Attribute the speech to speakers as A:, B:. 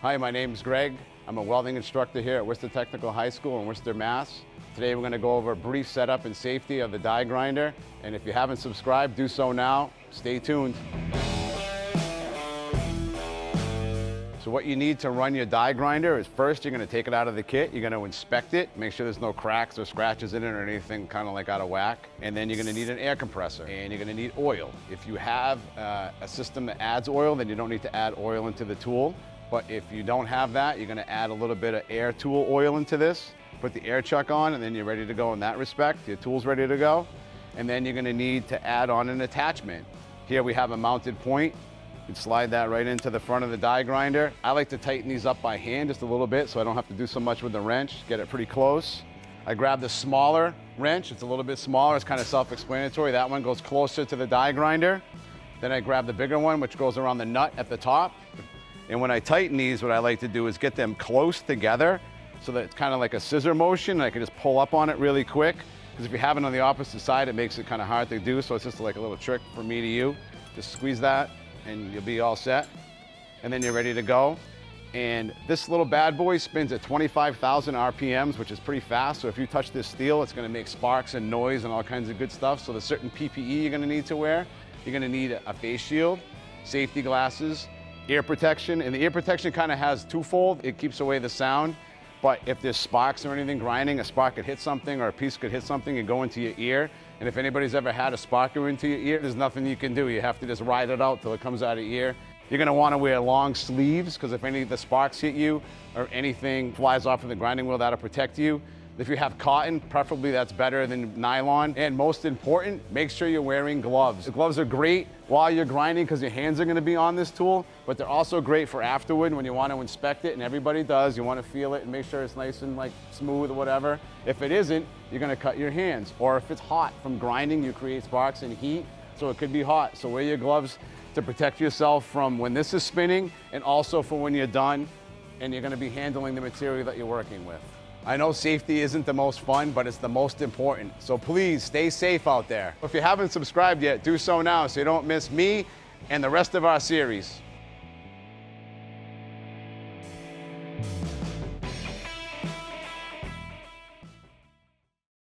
A: Hi, my name is Gregg. I'm a welding instructor here at Worcester Technical High School in Worcester, Mass. Today we're going to go over a brief setup and safety of the die grinder. And if you haven't subscribed, do so now. Stay tuned. So what you need to run your die grinder is first you're going to take it out of the kit. You're going to inspect it, make sure there's no cracks or scratches in it or anything kind of like out of whack. And then you're going to need an air compressor and you're going to need oil. If you have a system that adds oil, then you don't need to add oil into the tool. But if you don't have that, you're going to add a little bit of air tool oil into this, put the air chuck on, and then you're ready to go in that respect. Your tool's ready to go. And then you're going to need to add on an attachment. Here we have a mounted point. You can slide that right into the front of the die grinder. I like to tighten these up by hand just a little bit so I don't have to do so much with the wrench, get it pretty close. I grab the smaller wrench, it's a little bit smaller, it's kind of self-explanatory. That one goes closer to the die grinder. Then I grab the bigger one, which goes around the nut at the top. And when I tighten these, what I like to do is get them close together so that it's kind of like a scissor motion. And I can just pull up on it really quick. Because if you have it on the opposite side, it makes it kind of hard to do. So it's just like a little trick from me to you. Just squeeze that and you'll be all set. And then you're ready to go. And this little bad boy spins at 25,000 RPMs, which is pretty fast. So if you touch this steel, it's going to make sparks and noise and all kinds of good stuff. So there's certain PPE you're going to need to wear. You're going to need a face shield, safety glasses, ear protection. And the ear protection kind of has twofold. It keeps away the sound. But if there's sparks or anything grinding, a spark could hit something or a piece could hit something and go into your ear. And if anybody's ever had a spark go into your ear, there's nothing you can do. You have to just ride it out till it comes out of your ear. You're going to want to wear long sleeves because if any of the sparks hit you or anything flies off of the grinding wheel, that'll protect you. If you have cotton, preferably that's better than nylon. And most important, make sure you're wearing gloves. The gloves are great while you're grinding because your hands are going to be on this tool, but they're also great for afterward when you want to inspect it, and everybody does. You want to feel it and make sure it's nice and like smooth or whatever. If it isn't, you're going to cut your hands. Or if it's hot from grinding, you create sparks and heat, so it could be hot. So wear your gloves to protect yourself from when this is spinning and also for when you're done and you're going to be handling the material that you're working with. I know safety isn't the most fun, but it's the most important. So please stay safe out there. If you haven't subscribed yet, do so now so you don't miss me and the rest of our series.